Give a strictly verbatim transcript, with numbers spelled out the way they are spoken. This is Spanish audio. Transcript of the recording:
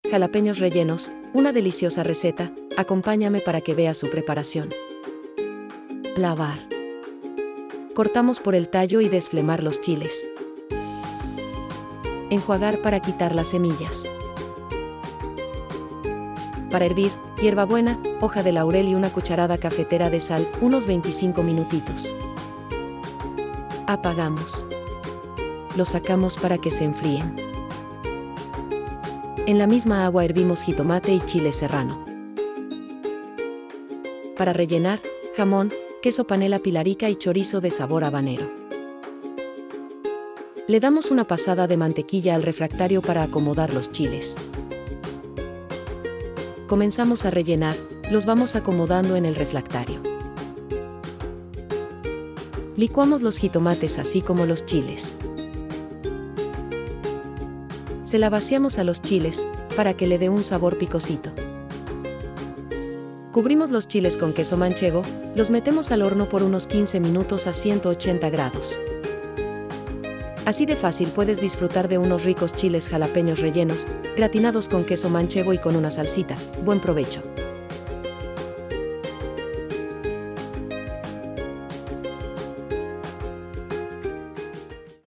jalapeños rellenos, una deliciosa receta, acompáñame para que veas su preparación. Lavar. Cortamos por el tallo y desflemar los chiles. Enjuagar para quitar las semillas. Para hervir, hierbabuena, hoja de laurel y una cucharada cafetera de sal, unos veinticinco minutitos. Apagamos. Los sacamos para que se enfríen. En la misma agua hervimos jitomate y chile serrano. Para rellenar, jamón, queso panela pilarica y chorizo de sabor habanero. Le damos una pasada de mantequilla al refractario para acomodar los chiles. Comenzamos a rellenar, los vamos acomodando en el refractario. Licuamos los jitomates así como los chiles. Se la vaciamos a los chiles, para que le dé un sabor picosito. Cubrimos los chiles con queso manchego, los metemos al horno por unos quince minutos a ciento ochenta grados. Así de fácil puedes disfrutar de unos ricos chiles jalapeños rellenos, gratinados con queso manchego y con una salsita. Buen provecho.